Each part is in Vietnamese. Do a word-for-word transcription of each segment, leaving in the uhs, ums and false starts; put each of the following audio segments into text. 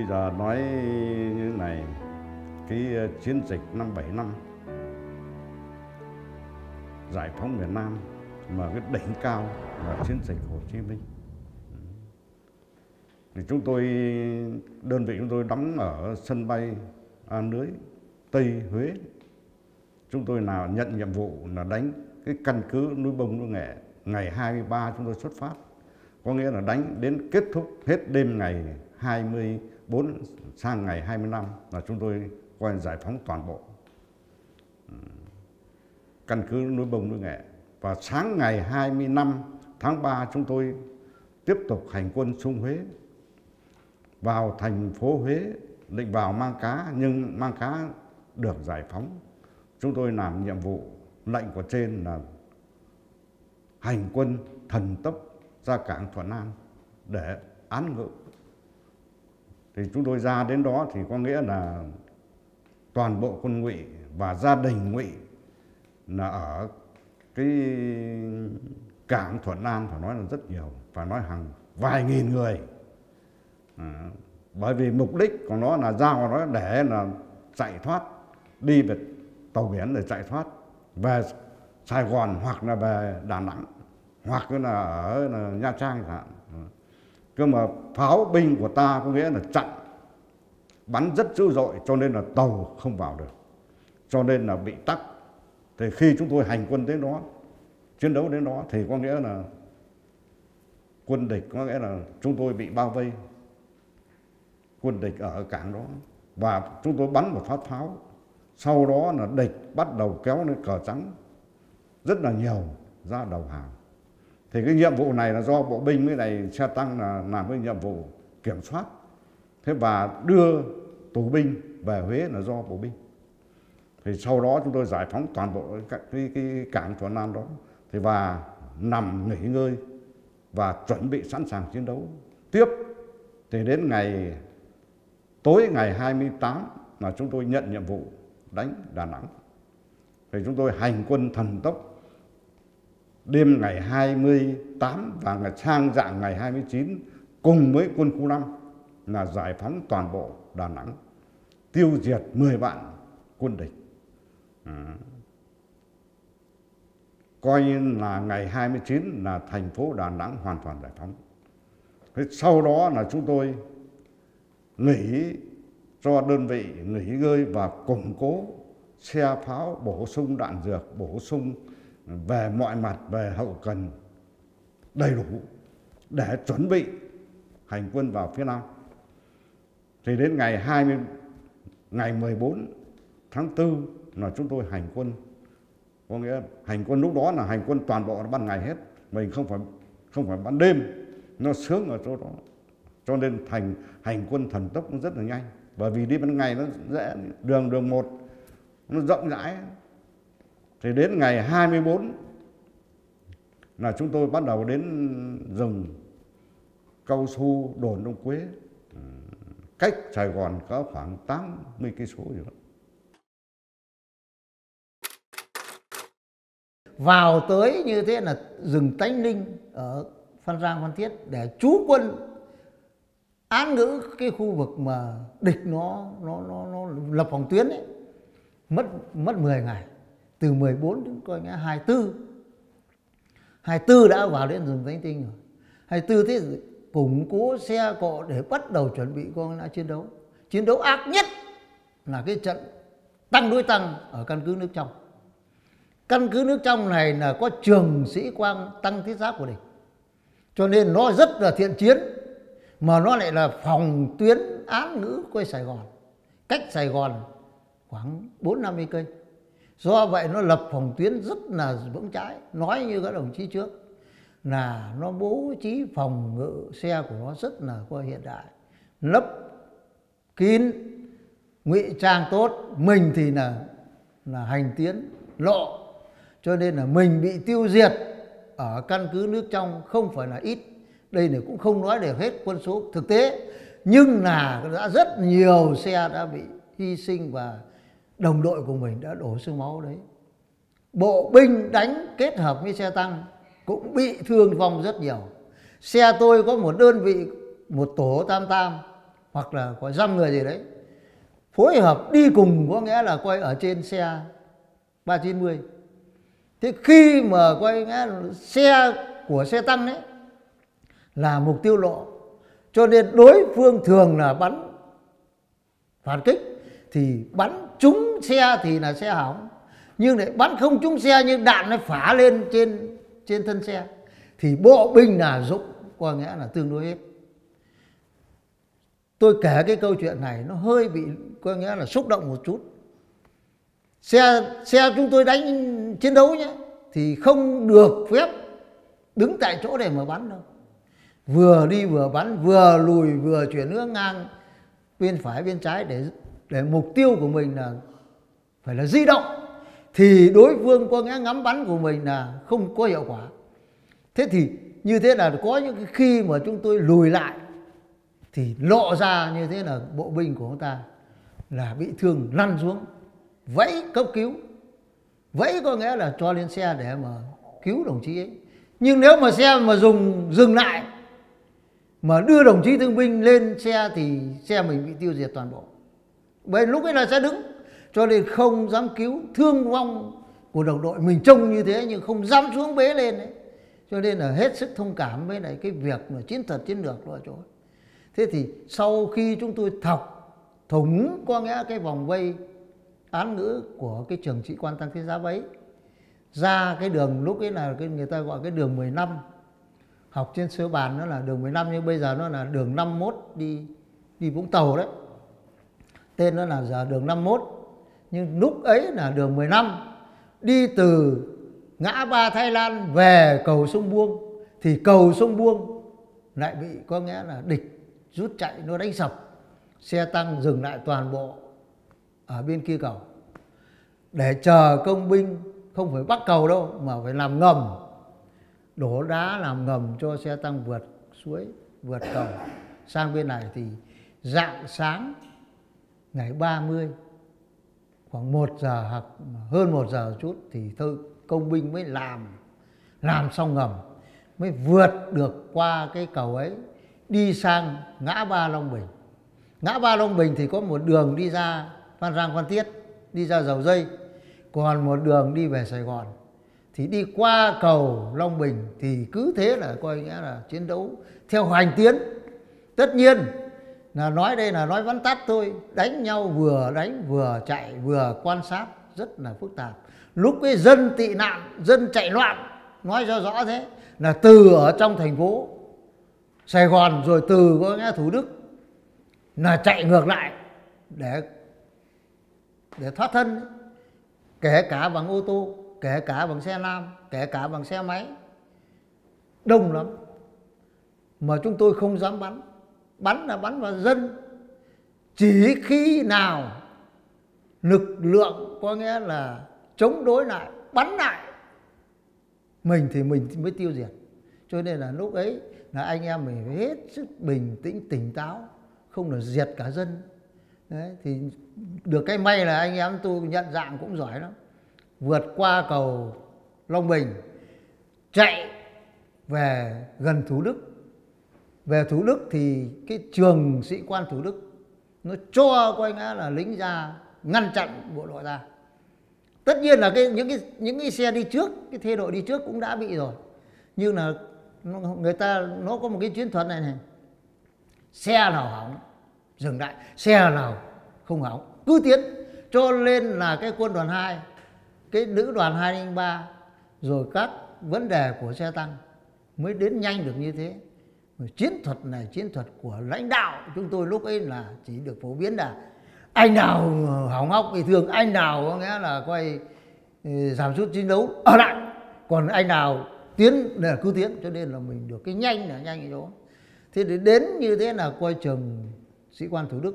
bây giờ nói như này, cái chiến dịch năm bảy năm giải phóng miền Nam mà cái đỉnh cao là chiến dịch Hồ Chí Minh. Thì chúng tôi, đơn vị chúng tôi đóng ở sân bay A Lưới, Tây Huế. Chúng tôi nào nhận nhiệm vụ là đánh cái căn cứ núi Bông núi Nghệ. Ngày hai mươi ba chúng tôi xuất phát, có nghĩa là đánh đến kết thúc hết đêm ngày hai mươi tư sang ngày hai mươi lăm là chúng tôi coi giải phóng toàn bộ căn cứ núi Bông núi Nghệ. Và sáng ngày hai mươi lăm tháng ba chúng tôi tiếp tục hành quân xuống Huế, vào thành phố Huế, định vào Mang Cá, nhưng Mang Cá được giải phóng. Chúng tôi làm nhiệm vụ, lệnh của trên là hành quân thần tốc ra cảng Thuận An để án ngự. Thì chúng tôi ra đến đó thì có nghĩa là toàn bộ quân Ngụy và gia đình Ngụy là ở cái cảng Thuận An phải nói là rất nhiều, phải nói hàng vài nghìn người. À, bởi vì mục đích của nó là ra vào đó để là chạy thoát, đi về tàu biển để chạy thoát về Sài Gòn hoặc là về Đà Nẵng hoặc là ở là Nha Trang chẳng hạn. Cơ mà pháo binh của ta có nghĩa là chặn, bắn rất dữ dội cho nên là tàu không vào được, cho nên là bị tắc. Thì khi chúng tôi hành quân đến đó, chiến đấu đến đó thì có nghĩa là quân địch, có nghĩa là chúng tôi bị bao vây, quân địch ở cảng đó, và chúng tôi bắn một phát pháo. Sau đó là địch bắt đầu kéo lên cờ trắng rất là nhiều ra đầu hàng. Thì cái nhiệm vụ này là do bộ binh với này xe tăng là làm cái nhiệm vụ kiểm soát. Thế và đưa tù binh về Huế là do bộ binh. Thì sau đó chúng tôi giải phóng toàn bộ cái, cái, cái cảng Thuận An đó. Thì và nằm nghỉ ngơi và chuẩn bị sẵn sàng chiến đấu tiếp. Thì đến ngày tối ngày hai mươi tám là chúng tôi nhận nhiệm vụ đánh Đà Nẵng. Thì chúng tôi hành quân thần tốc đêm ngày hai mươi tám và ngày sang dạng ngày hai mươi chín cùng với quân khu năm là giải phóng toàn bộ Đà Nẵng, tiêu diệt mười vạn quân địch. À, coi như là ngày hai mươi chín là thành phố Đà Nẵng hoàn toàn giải phóng. Thế sau đó là chúng tôi nghỉ cho đơn vị nghỉ ngơi và củng cố xe pháo, bổ sung đạn dược, bổ sung về mọi mặt, về hậu cần đầy đủ để chuẩn bị hành quân vào phía Nam. Thì đến ngày hai mươi, ngày mười bốn tháng tư là chúng tôi hành quân. Có nghĩa hành quân lúc đó là hành quân toàn bộ ban ngày hết, mình không phải không phải ban đêm, nó sướng ở chỗ đó. Cho nên thành hành quân thần tốc cũng rất là nhanh, bởi vì đi ban ngày nó dễ, đường đường một nó rộng rãi. Thì đến ngày hai mươi tư là chúng tôi bắt đầu đến rừng cao su đồn Đông Quế, cách Sài Gòn có khoảng tám mươi cây số gì đó. Vào tới như thế là rừng Tánh Linh ở Phan Rang Phan Thiết để trú quân án ngữ cái khu vực mà địch nó nó nó, nó lập phòng tuyến ấy. Mất mất mười ngày, từ mười bốn đến coi nghe hai mươi tư. hai mươi tư đã vào đến rừng Tánh Linh rồi. hai mươi tư thế củng cố xe cộ để bắt đầu chuẩn bị con đã chiến đấu. Chiến đấu ác nhất là cái trận tăng đối tăng ở căn cứ nước trong. Căn cứ nước trong này là có trường sĩ quan tăng thiết giáp của địch, cho nên nó rất là thiện chiến, mà nó lại là phòng tuyến án ngữ quay Sài Gòn, cách Sài Gòn khoảng bốn năm mươi cây. Do vậy nó lập phòng tuyến rất là vững chãi. Nói như các đồng chí trước là nó bố trí phòng ngự xe của nó rất là có hiện đại, lấp kín, ngụy trang tốt. Mình thì là là hành tiến lộ, cho nên là mình bị tiêu diệt ở căn cứ nước trong không phải là ít. Đây này cũng không nói được hết quân số thực tế, nhưng là đã rất nhiều xe đã bị hy sinh và đồng đội của mình đã đổ xương máu đấy. Bộ binh đánh kết hợp với xe tăng cũng bị thương vong rất nhiều. Xe tôi có một đơn vị, một tổ tam tam hoặc là có dăm người gì đấy phối hợp đi cùng, có nghĩa là coi ở trên xe ba chín mươi. Thế khi mà coi nghĩa là xe của xe tăng đấy là mục tiêu lộ, cho nên đối phương thường là bắn phản kích, thì bắn trúng xe thì là xe hỏng, nhưng lại bắn không trúng xe nhưng đạn nó phả lên trên trên thân xe thì bộ binh là dụng, có nghĩa là tương đối hết. Tôi kể cái câu chuyện này nó hơi bị có nghĩa là xúc động một chút. Xe xe chúng tôi đánh chiến đấu nhé, thì không được phép đứng tại chỗ để mà bắn đâu. Vừa đi vừa bắn, vừa lùi vừa chuyển hướng ngang bên phải bên trái để để mục tiêu của mình là phải là di động, thì đối phương có nghĩa ngắm bắn của mình là không có hiệu quả. Thế thì như thế là có những cái khi mà chúng tôi lùi lại thì lộ ra như thế là bộ binh của chúng ta là bị thương lăn xuống, vẫy cấp cứu. Vẫy có nghĩa là cho lên xe để mà cứu đồng chí ấy. Nhưng nếu mà xe mà dùng dừng lại mà đưa đồng chí thương binh lên xe thì xe mình bị tiêu diệt toàn bộ. Bởi lúc ấy là sẽ đứng, cho nên không dám cứu, thương vong của đồng đội mình trông như thế nhưng không dám xuống bế lên đấy. Cho nên là hết sức thông cảm với lại cái việc mà chiến thuật chiến lược đó ở chỗ. Thế thì sau khi chúng tôi thọc thủng có nghĩa cái vòng vây án ngữ của cái trường sĩ quan tăng thiết giáp ấy ra cái đường, lúc ấy là cái người ta gọi cái đường mười lăm, học trên sơ bàn nó là đường mười lăm nhưng bây giờ nó là đường năm mươi mốt đi đi Vũng Tàu đấy, tên nó là giờ đường năm mươi mốt, nhưng lúc ấy là đường mười lăm đi từ ngã ba Thái Lan về cầu sông Buông, thì cầu sông Buông lại bị có nghĩa là địch rút chạy, nó đánh sập, xe tăng dừng lại toàn bộ ở bên kia cầu để chờ công binh, không phải bắt cầu đâu mà phải làm ngầm, đổ đá làm ngầm cho xe tăng vượt suối, vượt cầu sang bên này. Thì rạng sáng ngày ba mươi khoảng một giờ hoặc hơn một giờ chút thì thôi công binh mới làm làm xong ngầm, mới vượt được qua cái cầu ấy đi sang ngã ba Long Bình. Ngã ba Long Bình thì có một đường đi ra Phan Rang Phan Thiết, đi ra Dầu Dây, còn một đường đi về Sài Gòn. Thì đi qua cầu Long Bình thì cứ thế là coi nghĩa là chiến đấu theo hoành tiến. Tất nhiên là nói đây là nói vắn tắt thôi, đánh nhau vừa đánh vừa chạy vừa quan sát rất là phức tạp. Lúc cái dân tị nạn, dân chạy loạn, nói cho rõ thế, là từ ở trong thành phố Sài Gòn rồi từ có nghĩa Thủ Đức là chạy ngược lại để để thoát thân, kể cả bằng ô tô, kể cả bằng xe lam, kể cả bằng xe máy, đông lắm. Mà chúng tôi không dám bắn, bắn là bắn vào dân. Chỉ khi nào lực lượng có nghĩa là chống đối lại, bắn lại mình thì mình mới tiêu diệt. Cho nên là lúc ấy là anh em mình hết sức bình tĩnh, tỉnh táo, không là diệt cả dân. Đấy, thì được cái may là anh em tôi nhận dạng cũng giỏi lắm. Vượt qua cầu Long Bình, chạy về gần Thủ Đức. Về Thủ Đức thì cái trường sĩ quan Thủ Đức nó cho coi ngã là lính ra ngăn chặn bộ đội ta. Tất nhiên là cái những cái những cái xe đi trước, cái thê đội đi trước cũng đã bị rồi. Nhưng là nó, người ta nó có một cái chiến thuật này này. Xe nào hỏng dừng lại, xe nào không hỏng cứ tiến. Cho nên là cái quân đoàn hai, cái lữ đoàn hai không ba rồi các vấn đề của xe tăng mới đến nhanh được như thế. Chiến thuật này chiến thuật của lãnh đạo chúng tôi lúc ấy là chỉ được phổ biến là anh nào hỏng hóc bị thương, anh nào có nghĩa là quay giảm sút chiến đấu ở lại, còn anh nào tiến là cứ tiến. Cho nên là mình được cái nhanh là nhanh ở chỗ. Thế để đến như thế là coi trường sĩ quan Thủ Đức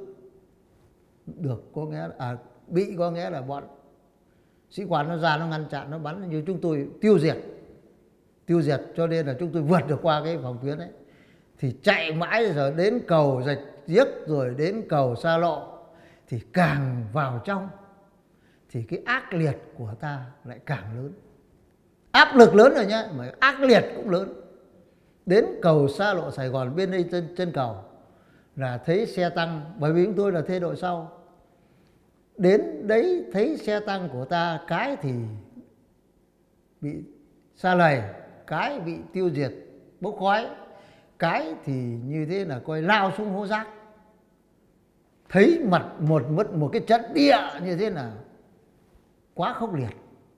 được có nghĩa à, bị có nghĩa là bọn sĩ quan nó ra nó ngăn chặn, nó bắn như chúng tôi tiêu diệt tiêu diệt cho nên là chúng tôi vượt được qua cái phòng tuyến ấy. Thì chạy mãi rồi đến cầu Rạch Giếc rồi đến cầu Sa Lộ thì càng vào trong thì cái ác liệt của ta lại càng lớn. Áp lực lớn rồi nhá, mà ác liệt cũng lớn. Đến cầu Sa Lộ Sài Gòn bên đây chân, chân cầu là thấy xe tăng, bởi vì chúng tôi là thê đội sau. Đến đấy thấy xe tăng của ta, cái thì bị sa lầy, cái bị tiêu diệt bốc khói, cái thì như thế là coi lao xuống hố rác. Thấy mặt một một một cái trận địa như thế là quá khốc liệt.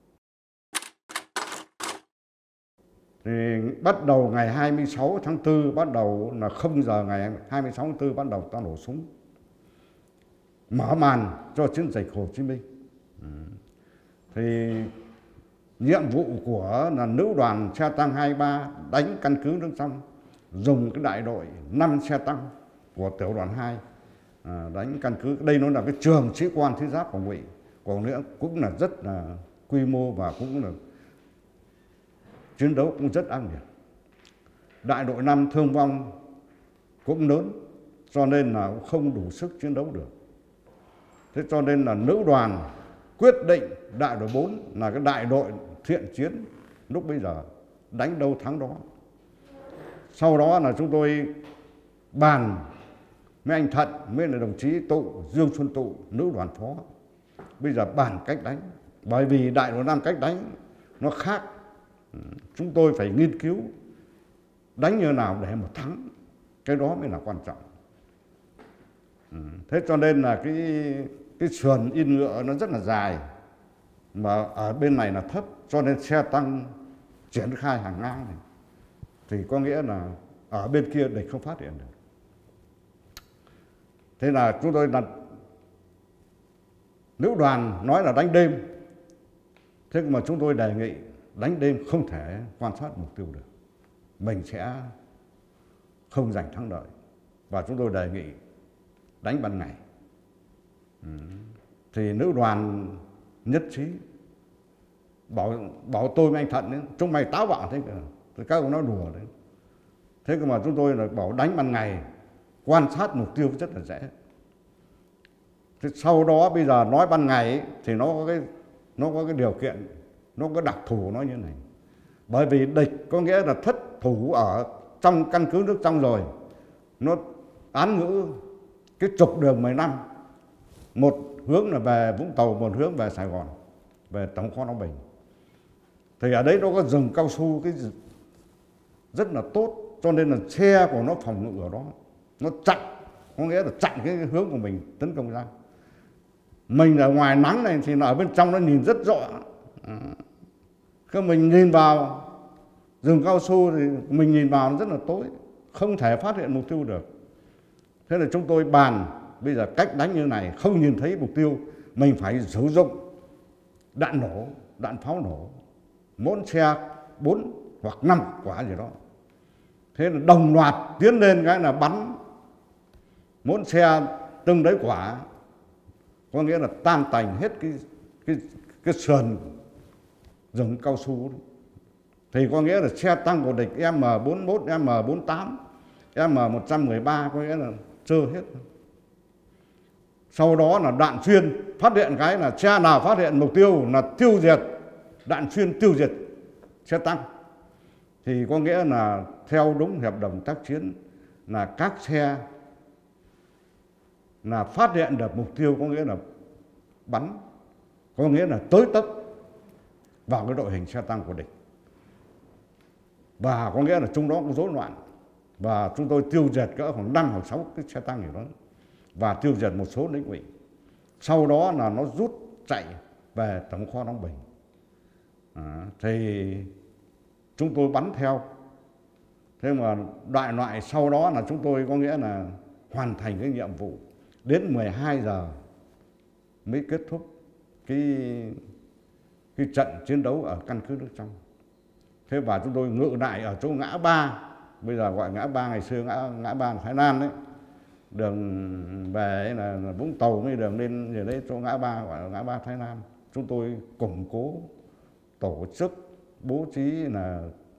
Thì bắt đầu ngày hai mươi sáu tháng tư, bắt đầu là không giờ ngày hai mươi sáu tháng tư bắt đầu ta nổ súng, mở màn cho chiến dịch Hồ Chí Minh. Ừ. Thì nhiệm vụ của là nữ đoàn xe tăng hai ba đánh căn cứ nước trong, dùng cái đại đội năm xe tăng của tiểu đoàn hai à, đánh căn cứ. Đây nó là cái trường sĩ quan thiết giáp của Ngụy, còn nữa cũng là rất là quy mô và cũng là chiến đấu cũng rất ác liệt. Đại đội năm thương vong cũng lớn, cho nên là không đủ sức chiến đấu được. Thế cho nên là nữ đoàn quyết định đại đội bốn là cái đại đội thiện chiến, lúc bây giờ đánh đâu thắng đó. Sau đó là chúng tôi bàn với anh Thận, với là đồng chí Tụ, Dương Xuân Tụ, nữ đoàn phó. Bây giờ bàn cách đánh, bởi vì đại đội năm cách đánh nó khác. Chúng tôi phải nghiên cứu đánh như nào để mà thắng, cái đó mới là quan trọng. Thế cho nên là cái cái sườn yên ngựa nó rất là dài, mà ở bên này là thấp, cho nên xe tăng triển khai hàng ngang này thì có nghĩa là ở bên kia địch không phát hiện được. Thế là chúng tôi là nữ đoàn nói là đánh đêm, thế mà chúng tôi đề nghị đánh đêm không thể quan sát mục tiêu được, mình sẽ không giành thắng lợi, và chúng tôi đề nghị đánh ban ngày. Ừ. Thì nữ đoàn nhất trí, bảo bảo tôi với anh Thận ấy, chúng mày táo bạo thế kìa, thì các ông nói đùa đấy. Thế mà chúng tôi là bảo đánh ban ngày, quan sát mục tiêu rất là dễ. Thế sau đó bây giờ nói ban ngày ấy, thì nó có cái nó có cái điều kiện, nó có đặc thù nó như này. Bởi vì địch có nghĩa là thất thủ ở trong căn cứ nước trong rồi, nó án ngữ cái trục đường mười lăm, một hướng là về Vũng Tàu, một hướng về Sài Gòn, về Tổng kho Long Bình. Thì ở đấy nó có rừng cao su cái rất là tốt, cho nên là xe của nó phòng ngự ở đó, nó chặn, có nghĩa là chặn cái hướng của mình tấn công ra. Mình ở ngoài nắng này thì ở bên trong nó nhìn rất rõ. Khi mình nhìn vào rừng cao su thì mình nhìn vào nó rất là tối, không thể phát hiện mục tiêu được. Thế là chúng tôi bàn bây giờ cách đánh như này, không nhìn thấy mục tiêu, mình phải sử dụng đạn nổ, đạn pháo nổ, mỗi xe bốn hoặc năm quả gì đó. Thế là đồng loạt tiến lên cái là bắn, mỗi xe từng đấy quả, có nghĩa là tan tành hết cái cái cái sườn rừng cao su. Thì có nghĩa là xe tăng của địch M bốn mốt, M bốn tám, M một một ba có nghĩa là trơ hết. Sau đó là đạn xuyên, phát hiện cái là xe nào phát hiện mục tiêu là tiêu diệt, đạn xuyên tiêu diệt xe tăng. Thì có nghĩa là theo đúng hiệp đồng tác chiến là các xe là phát hiện được mục tiêu, có nghĩa là bắn, có nghĩa là tới tấp vào cái đội hình xe tăng của địch. Và có nghĩa là trong đó có rối loạn, và chúng tôi tiêu diệt cỡ khoảng năm hoặc sáu cái xe tăng gì đó, và tiêu diệt một số lính Ngụy. Sau đó là nó rút chạy về Tổng kho Long Bình. À, thì chúng tôi bắn theo. Thế mà đại loại sau đó là chúng tôi có nghĩa là hoàn thành cái nhiệm vụ. Đến mười hai giờ mới kết thúc cái, cái trận chiến đấu ở căn cứ nước trong. Thế và chúng tôi ngự lại ở chỗ ngã ba, bây giờ gọi ngã ba, ngày xưa ngã, ngã ba Thái Lan đấy. Đường về là, là Vũng Tàu, với đường lên ở đấy chỗ ngã ba gọi là ngã ba Thái Lan. Chúng tôi củng cố, tổ chức, bố trí là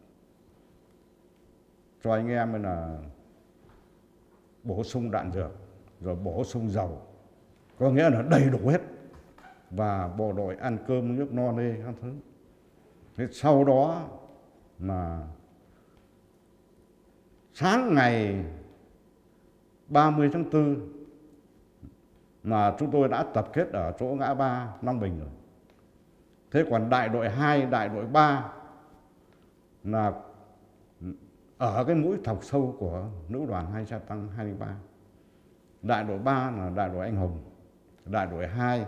cho anh em là bổ sung đạn dược, rồi bổ sung dầu, có nghĩa là đầy đủ hết, và bộ đội ăn cơm nước no nê các thứ. Thế sau đó là sáng ngày ba mươi tháng tư là chúng tôi đã tập kết ở chỗ ngã ba Long Bình rồi. Thế còn đại đội hai, đại đội ba là ở cái mũi thọc sâu của Lữ đoàn hai xe tăng hai không ba. Đại đội ba là đại đội Anh Hùng, đại đội hai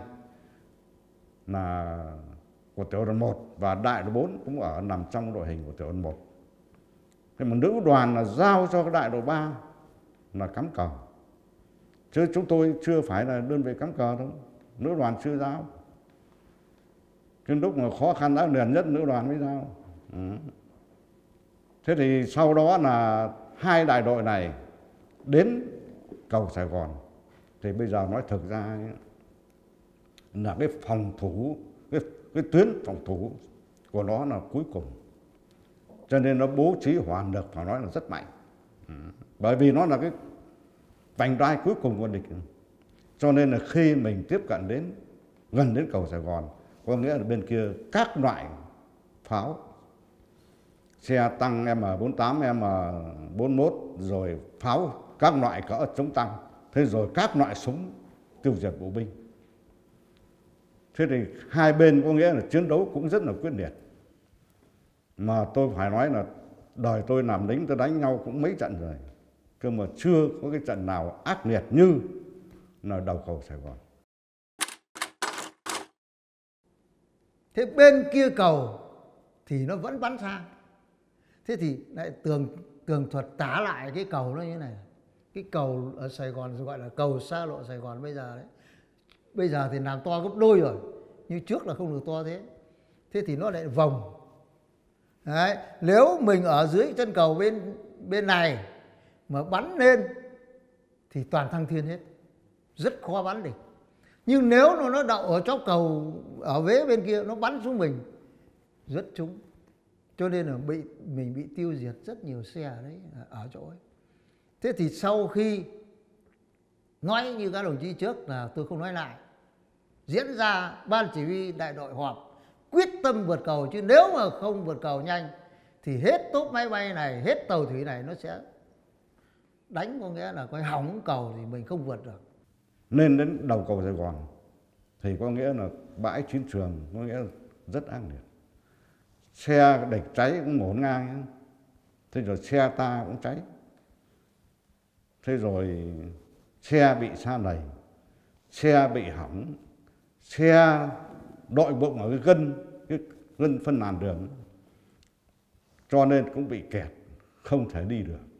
là của tiểu đoàn một và đại đội bốn cũng ở nằm trong đội hình của tiểu đoàn một. Thế mà Lữ đoàn là giao cho cái đại đội ba là cắm cờ. Chứ chúng tôi chưa phải là đơn vị cắm cờ đâu, Lữ đoàn chưa giao. Cái lúc mà khó khăn ác liệt nhất Lữ đoàn mới giao. Ừ. Thế thì sau đó là hai đại đội này đến cầu Sài Gòn. Thì bây giờ nói thực ra ấy, là cái phòng thủ, cái, cái tuyến phòng thủ của nó là cuối cùng. Cho nên nó bố trí hoàn lực phải nói là rất mạnh. Ừ. Bởi vì nó là cái vành đai cuối cùng của địch. Cho nên là khi mình tiếp cận đến gần đến cầu Sài Gòn, có nghĩa là bên kia các loại pháo, xe tăng M bốn mươi tám, M bốn mươi mốt, rồi pháo các loại cỡ chống tăng, thế rồi các loại súng tiêu diệt bộ binh. Thế thì hai bên có nghĩa là chiến đấu cũng rất là quyết liệt. Mà tôi phải nói là đời tôi làm lính tôi đánh nhau cũng mấy trận rồi, cơ mà chưa có cái trận nào ác liệt như là đầu cầu Sài Gòn. Thế bên kia cầu thì nó vẫn bắn sang. Thế thì lại tường tường thuật tả lại cái cầu nó như thế này. Cái cầu ở Sài Gòn gọi là cầu xa lộ Sài Gòn bây giờ đấy. Bây giờ thì làm to gấp đôi rồi, như trước là không được to thế. Thế thì nó lại vòng. Đấy, nếu mình ở dưới chân cầu bên bên này mà bắn lên thì toàn thăng thiên hết, rất khó bắn địch. Nhưng nếu nó nó đậu ở chóp cầu ở vế bên kia, nó bắn xuống mình rất trúng. Cho nên là bị mình bị tiêu diệt rất nhiều xe đấy ở chỗ ấy. Thế thì sau khi nói như các đồng chí trước là tôi không nói lại, diễn ra ban chỉ huy đại đội họp quyết tâm vượt cầu, chứ nếu mà không vượt cầu nhanh thì hết tốp máy bay này, hết tàu thủy này nó sẽ đánh, có nghĩa là coi hỏng cầu thì mình không vượt được. Lên đến đầu cầu Sài Gòn thì có nghĩa là bãi chiến trường, có nghĩa là rất ác liệt. Xe địch cháy cũng ngổn ngang, thế rồi xe ta cũng cháy, thế rồi xe bị sa lầy, xe bị hỏng, xe đội bụng ở cái gân, cái gân phân làn đường, cho nên cũng bị kẹt, không thể đi được.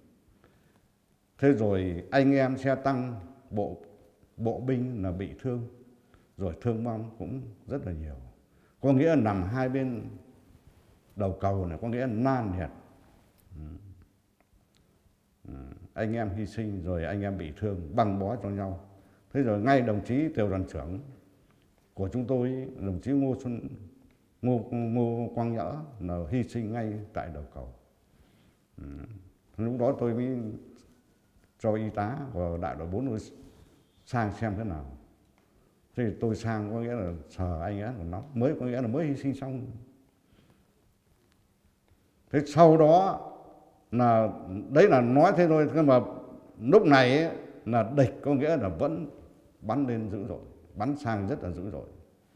Thế rồi anh em xe tăng, bộ bộ binh là bị thương, rồi thương vong cũng rất là nhiều. Có nghĩa là nằm hai bên đầu cầu này, có nghĩa là nan liệt. Ừ. Ừ. Anh em hy sinh rồi anh em bị thương, băng bó cho nhau. Thế rồi ngay đồng chí tiểu đoàn trưởng của chúng tôi, đồng chí Ngô Xuân Ngô, Ngô Quang Nhỡ là hy sinh ngay tại đầu cầu. Ừ. Lúc đó tôi mới cho y tá của đại đội bốn sang xem thế nào. Thế thì tôi sang có nghĩa là sờ anh ấy nó mới, có nghĩa là mới hy sinh xong. Thế sau đó là đấy là nói thế thôi, nhưng mà lúc này ấy, là địch có nghĩa là vẫn bắn lên dữ dội, bắn sang rất là dữ dội.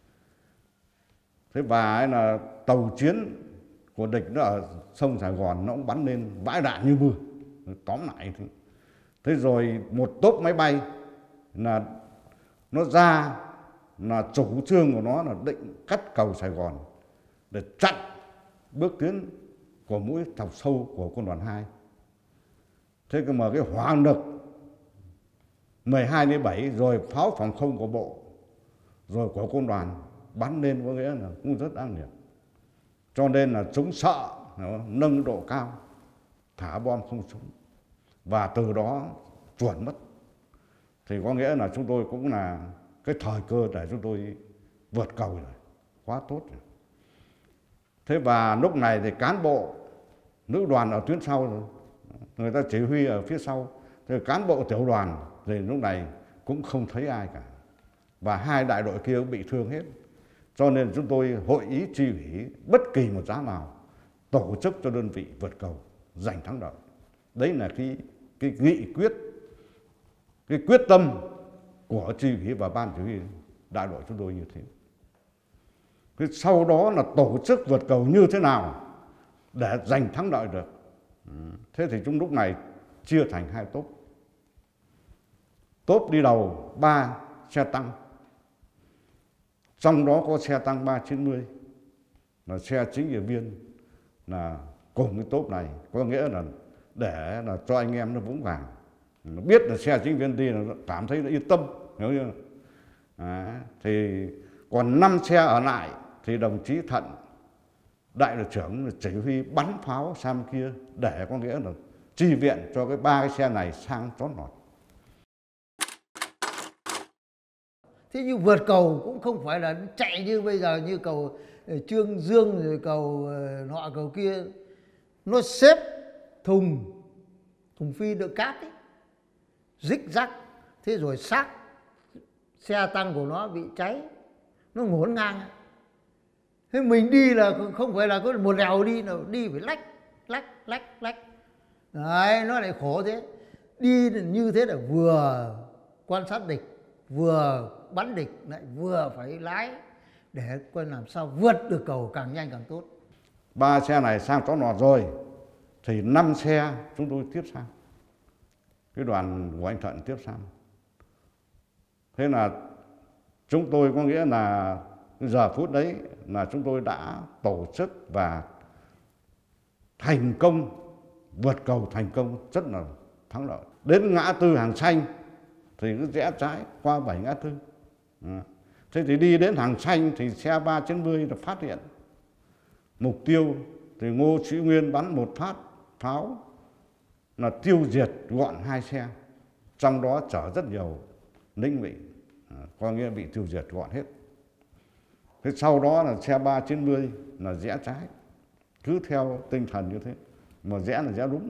Thế và ấy là tàu chiến của địch nó ở sông Sài Gòn nó cũng bắn lên vãi đạn như mưa, tóm lại thế. Thế rồi một tốp máy bay là nó ra, là chủ trương của nó là định cắt cầu Sài Gòn để chặn bước tiến của mũi thọc sâu của quân đoàn hai. Thế mà cái hỏa lực mười hai đến bảy rồi pháo phòng không của bộ rồi của quân đoàn bắn lên có nghĩa là cũng rất ác liệt. Cho nên là chúng sợ nó nâng độ cao, thả bom không trúng, và từ đó chuẩn mất. Thì có nghĩa là chúng tôi cũng là cái thời cơ để chúng tôi vượt cầu rồi, quá tốt rồi. Thế và lúc này thì cán bộ lữ đoàn ở tuyến sau rồi, người ta chỉ huy ở phía sau, thì cán bộ tiểu đoàn thì lúc này cũng không thấy ai cả, và hai đại đội kia cũng bị thương hết. Cho nên chúng tôi hội ý chi hủy bất kỳ một giá nào tổ chức cho đơn vị vượt cầu giành thắng lợi. Đấy là cái, cái nghị quyết cái quyết tâm của chỉ huy và ban chỉ huy đại đội chúng tôi như thế. Cái sau đó là tổ chức vượt cầu như thế nào để giành thắng lợi được. Thế thì chúng lúc này chia thành hai tốp. Tốp đi đầu ba xe tăng, trong đó có xe tăng ba chín mươi là xe chính ủy viên là cùng cái tốp này, có nghĩa là để là cho anh em nó vững vàng, nó biết là xe chính viên đi là cảm thấy nó yên tâm, hiểu chưa? À, thì còn năm xe ở lại thì đồng chí Thận đại đội trưởng chỉ huy bắn pháo sang kia để có nghĩa là chi viện cho cái ba cái xe này sang chót lọt. Thế nhưng vượt cầu cũng không phải là chạy như bây giờ, như cầu Trương Dương rồi cầu nọ cầu kia, nó xếp thùng thùng phi đựng cát ấy, rích rắc, thế rồi xác xe tăng của nó bị cháy, nó ngổn ngang. Thế mình đi là không phải là có một lèo đi, nào đi phải lách lách lách lách. Đấy, nó lại khổ thế. Đi như thế là vừa quan sát địch, vừa bắn địch, lại vừa phải lái để coi làm sao vượt được cầu càng nhanh càng tốt. Ba xe này sang chót lọt rồi thì năm xe chúng tôi tiếp sang, cái đoàn của anh Thuận tiếp sang. Thế là chúng tôi có nghĩa là giờ phút đấy là chúng tôi đã tổ chức và thành công, vượt cầu thành công rất là thắng lợi. Đến ngã tư Hàng Xanh thì cứ rẽ trái qua bảy ngã tư. Thế thì đi đến Hàng Xanh thì xe ba chín mươi là phát hiện mục tiêu, thì Ngô Sĩ Nguyên bắn một phát pháo là tiêu diệt gọn hai xe, trong đó chở rất nhiều lính bị, có nghĩa bị tiêu diệt gọn hết. Thế sau đó là xe ba chín mươi là rẽ trái, cứ theo tinh thần như thế, mà rẽ là rẽ đúng.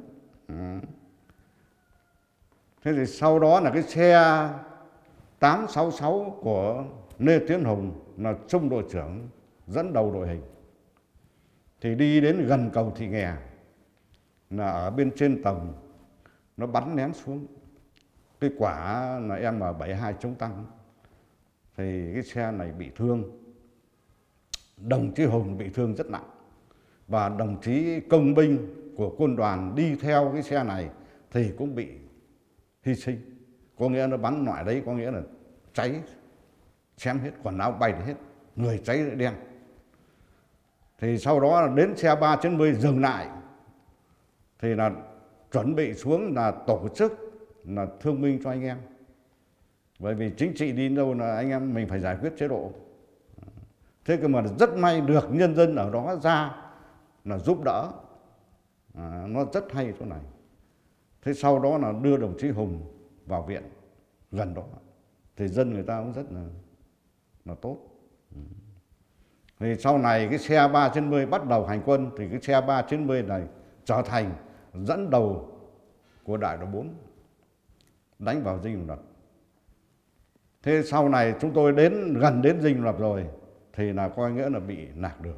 Thế thì sau đó là cái xe tám sáu sáu của Lê Tiến Hùng là trung đội trưởng dẫn đầu đội hình, thì đi đến gần cầu Thị Nghè, là ở bên trên tầng nó bắn ném xuống. Cái quả là M bảy hai chống tăng, thì cái xe này bị thương. Đồng chí Hùng bị thương rất nặng, và đồng chí công binh của quân đoàn đi theo cái xe này thì cũng bị hy sinh. Có nghĩa nó bắn loại đấy, có nghĩa là cháy, chém hết, quần áo bay hết, người cháy đen. Thì sau đó là đến xe ba chín mươi dừng lại, thì là chuẩn bị xuống là tổ chức là thương binh cho anh em. Bởi vì chính trị đi đâu là anh em mình phải giải quyết chế độ. Thế cơ mà rất may được nhân dân ở đó ra là giúp đỡ, à, nó rất hay chỗ này. Thế sau đó là đưa đồng chí Hùng vào viện gần đó, thì dân người ta cũng rất là, là tốt. Thì sau này cái xe ba chín mươi bắt đầu hành quân, thì cái xe ba chín mươi này trở thành dẫn đầu của đại đội bốn đánh vào Dinh Độc Lập. Thế sau này chúng tôi đến gần đến Dinh Độc Lập rồi thì là coi nghĩa là bị lạc đường.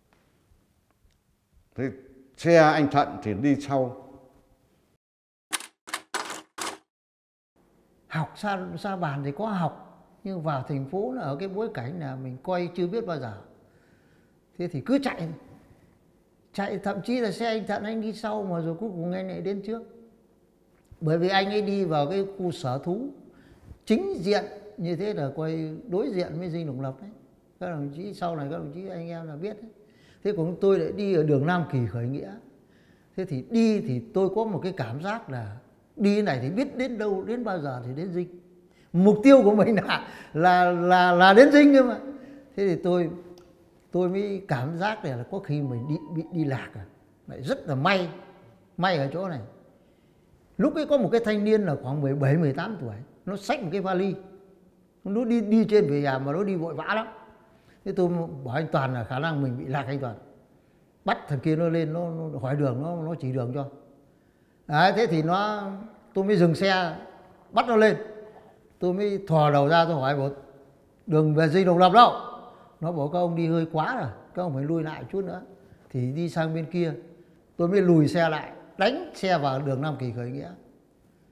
Thế xe anh Thận thì đi sau. Học xa, xa bàn thì có học, nhưng vào thành phố là ở cái bối cảnh là mình coi chưa biết bao giờ. Thế thì cứ chạy, chạy thậm chí là xe anh Thận anh đi sau mà rồi cuối cùng anh lại đến trước. Bởi vì anh ấy đi vào cái khu sở thú chính diện, như thế là quay đối diện với Dinh Độc Lập đấy. Các đồng chí sau này các đồng chí anh em là biết đấy. Thế còn tôi lại đi ở đường Nam Kỳ khởi nghĩa. Thế thì đi thì tôi có một cái cảm giác là đi này thì biết đến đâu, đến bao giờ thì đến Dinh. Mục tiêu của mình là là là, là đến Dinh cơ mà. Thế thì tôi tôi mới cảm giác là có khi mình đi bị đi lạc à. Lại rất là may, may ở chỗ này. Lúc ấy có một cái thanh niên là khoảng mười bảy mười tám tuổi, nó xách một cái vali, nó đi đi trên về nhà mà nó đi vội vã lắm. Thế tôi bảo anh Toàn là khả năng mình bị lạc anh Toàn. Bắt thằng kia nó lên, nó, nó hỏi đường, nó nó chỉ đường cho. Đấy, thế thì nó tôi mới dừng xe, bắt nó lên. Tôi mới thò đầu ra tôi hỏi, bảo đường về Dinh Độc Lập đâu? Nó bảo các ông đi hơi quá rồi, các ông phải lui lại chút nữa. Thì đi sang bên kia. Tôi mới lùi xe lại, đánh xe vào đường Nam Kỳ khởi nghĩa.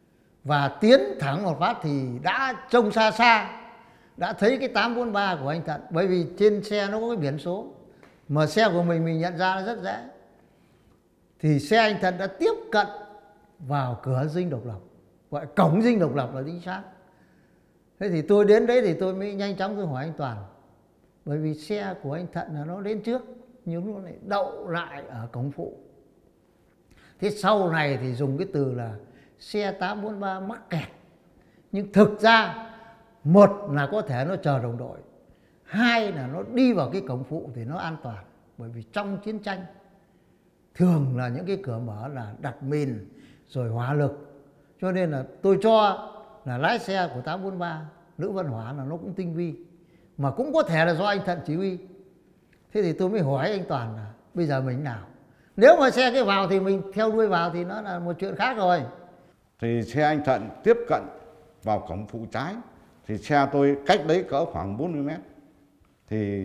và tiến thẳng một phát thì đã trông xa xa, đã thấy cái tám bốn ba của anh Thận. Bởi vì trên xe nó có cái biển số, mà xe của mình mình nhận ra nó rất dễ. Thì xe anh Thận đã tiếp cận vào cửa dinh độc lập, gọi cổng dinh độc lập là chính xác. Thế thì tôi đến đấy thì tôi mới nhanh chóng tôi hỏi anh Toàn, bởi vì xe của anh Thận là nó đến trước, nhưng nó lại đậu lại ở cổng phụ. Thế sau này thì dùng cái từ là xe tám bốn ba mắc kẹt. Nhưng thực ra một là có thể nó chờ đồng đội, hai là nó đi vào cái cổng phụ thì nó an toàn. Bởi vì trong chiến tranh thường là những cái cửa mở là đặt mìn rồi hỏa lực, cho nên là tôi cho là lái xe của tám bốn ba Lữ Văn Hỏa là nó cũng tinh vi, mà cũng có thể là do anh Thận chỉ huy. Thế thì tôi mới hỏi anh Toàn là bây giờ mình nào, nếu mà xe cái vào thì mình theo đuôi vào thì nó là một chuyện khác rồi. Thì xe anh Thận tiếp cận vào cổng phụ trái, thì xe tôi cách đấy cỡ khoảng bốn mươi mét. Thì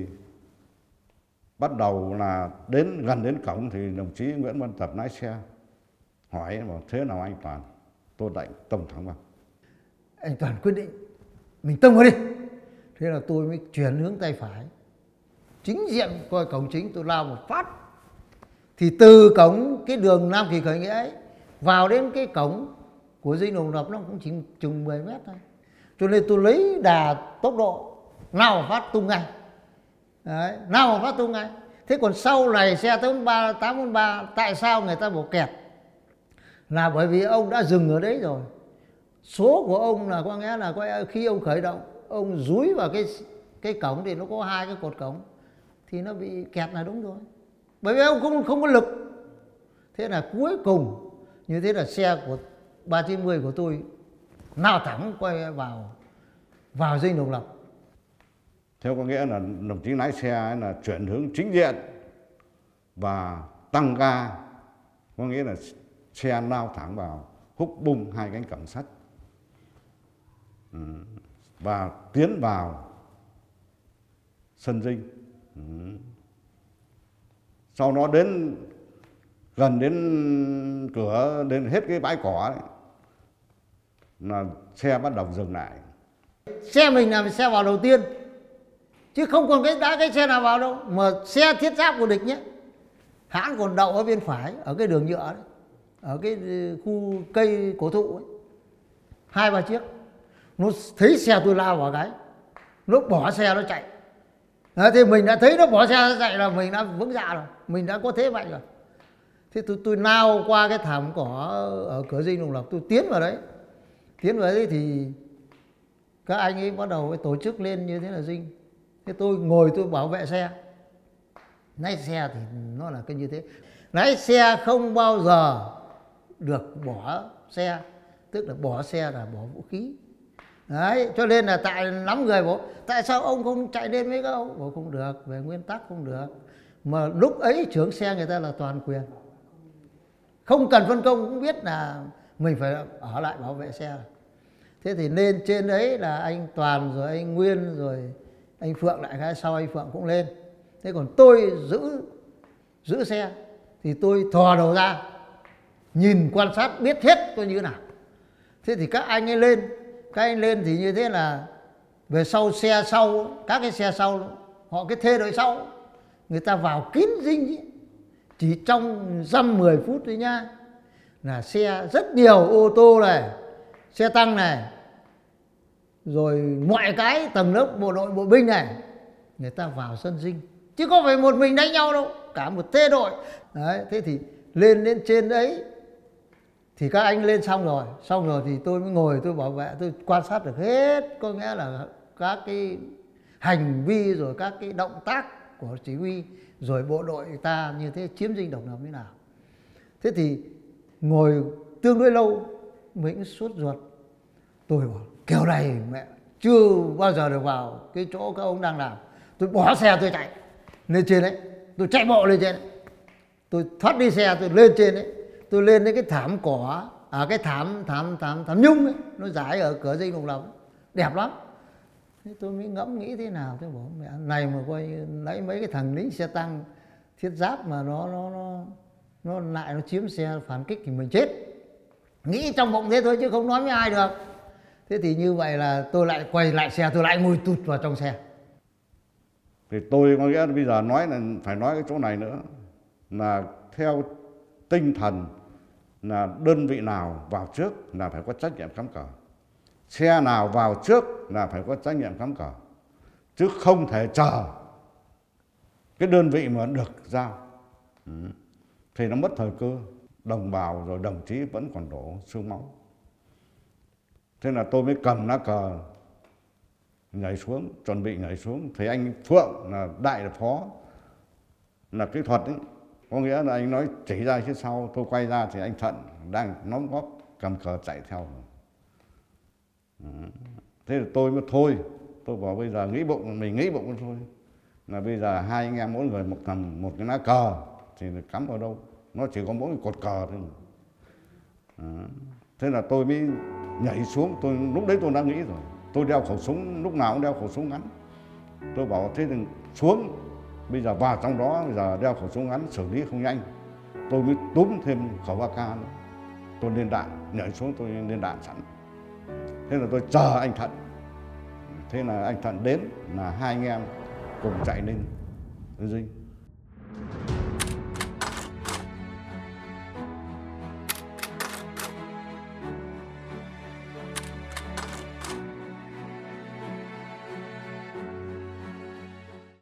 bắt đầu là đến gần đến cổng thì đồng chí Nguyễn Văn Tập lái xe hỏi bảo thế nào anh Toàn, tôi định tông thẳng vào. Anh Toàn quyết định mình tông vào đi. Thế là tôi mới chuyển hướng tay phải, chính diện coi cổng chính, tôi lao một phát. Thì từ cổng cái đường Nam Kỳ khởi nghĩa ấy vào đến cái cổng của dinh độc lập nó cũng chỉ chừng mười mét thôi. Cho nên tôi lấy đà tốc độ lao một phát tung ngay. Đấy, lao một phát tung ngay. Thế còn sau này xe tám bốn ba tại sao người ta bảo kẹt? Là bởi vì ông đã dừng ở đấy rồi. Số của ông là có nghĩa là khi ông khởi động, ông dúi vào cái cái cổng thì nó có hai cái cột cổng, thì nó bị kẹt là đúng rồi. Bởi vì ông không không có lực. Thế là cuối cùng như thế là xe của ba chín mươi của tôi lao thẳng quay vào vào dinh độc lập. Theo có nghĩa là đồng chí lái xe là chuyển hướng chính diện và tăng ga, có nghĩa là xe lao thẳng vào húc bung hai cánh cổng sắt ừ. và tiến vào sân dinh. ừ. Sau đó đến gần đến cửa, đến hết cái bãi cỏ đấy, là xe bắt đầu dừng lại. Xe mình là xe vào đầu tiên, chứ không còn cái đã cái xe nào vào đâu. Mà xe thiết giáp của địch nhé, hãng còn đậu ở bên phải, ở cái đường nhựa đấy, ở cái khu cây cổ thụ ấy, hai ba chiếc. Nó thấy xe tôi lao vào cái, nó bỏ xe nó chạy. Đó, thì mình đã thấy nó bỏ xe nó chạy là mình đã vững dạ rồi, mình đã có thế mạnh rồi. Thế tôi tôi lao qua cái thảm cỏ ở cửa dinh độc lập, tôi tiến vào đấy, tiến vào đấy thì các anh ấy bắt đầu tổ chức lên như thế là dinh. Thế tôi ngồi tôi bảo vệ xe. Lái xe thì nó là cái như thế. Lái xe không bao giờ được bỏ xe, tức là bỏ xe là bỏ vũ khí. Đấy, cho nên là tại lắm người bảo tại sao ông không chạy lên với các ông? Bảo không được, về nguyên tắc không được. Mà lúc ấy trưởng xe người ta là toàn quyền, không cần phân công cũng biết là mình phải ở lại bảo vệ xe. Thế thì lên trên đấy là anh Toàn rồi anh Nguyên rồi anh Phượng, lại cái sau anh Phượng cũng lên. Thế còn tôi giữ giữ xe thì tôi thò đầu ra nhìn quan sát biết hết coi như thế nào. Thế thì các anh ấy lên, các anh lên thì như thế là về sau xe sau, các cái xe sau họ cái thê đội sau, người ta vào kín dinh ý. Chỉ trong dăm mười phút thôi nhá, là xe rất nhiều ô tô này, xe tăng này, rồi mọi cái tầng lớp bộ đội bộ binh này, người ta vào sân dinh, chứ không phải một mình đánh nhau đâu, cả một thê đội. Đấy, thế thì lên đến trên đấy thì các anh lên xong rồi, xong rồi thì tôi mới ngồi tôi bảo vệ, tôi quan sát được hết, có nghĩa là các cái hành vi rồi các cái động tác của chỉ huy, rồi bộ đội ta như thế chiếm dinh độc lập như nào. Thế thì ngồi tương đối lâu mình cũng sốt ruột. Tôi bảo kiểu này mẹ chưa bao giờ được vào cái chỗ các ông đang làm. Tôi bỏ xe tôi chạy lên trên đấy, tôi chạy bộ lên trên đấy. Tôi thoát đi xe tôi lên trên đấy, tôi lên đến cái thảm cỏ, à cái thảm thảm thảm thảm nhung ấy, nó rải ở cửa dinh độc lập, đẹp lắm. Thế tôi mới ngẫm nghĩ thế nào, tôi bảo mẹ này mà coi như lấy mấy cái thằng lính xe tăng thiết giáp mà nó nó nó nó lại nó chiếm xe phản kích thì mình chết. nghĩ trong bụng thế thôi chứ không nói với ai được. Thế thì như vậy là tôi lại quay lại xe, tôi lại ngồi tụt vào trong xe. Thì tôi có nghĩa là bây giờ nói là phải nói cái chỗ này nữa, là theo tinh thần là đơn vị nào vào trước là phải có trách nhiệm cắm cờ, xe nào vào trước là phải có trách nhiệm cắm cờ, chứ không thể chờ cái đơn vị mà được giao. Ừ. Thì nó mất thời cơ, đồng bào rồi đồng chí vẫn còn đổ xương máu. Thế là tôi mới cầm lá cờ nhảy xuống, chuẩn bị nhảy xuống. Thì anh Phượng là đại phó là kỹ thuật ấy, có nghĩa là anh nói chỉ ra phía sau, tôi quay ra thì anh Thận đang nóm góp cầm cờ chạy theo. Ừ. Thế là tôi mới thôi, tôi bảo bây giờ nghĩ bụng, mình nghĩ bụng thôi, là bây giờ hai anh em mỗi người một cầm một cái lá cờ thì cắm vào đâu, nó chỉ có mỗi một cột cờ thôi. À, thế là tôi mới nhảy xuống. Tôi lúc đấy tôi đã nghĩ rồi, tôi đeo khẩu súng, lúc nào cũng đeo khẩu súng ngắn. Tôi bảo thế thì xuống, bây giờ vào trong đó, bây giờ đeo khẩu súng ngắn xử lý không nhanh. Tôi mới túm thêm khẩu a ca nữa, tôi lên đạn, nhảy xuống tôi lên đạn sẵn. Thế là tôi chờ anh Thận. Thế là anh Thận đến là hai anh em cùng chạy lên Dinh.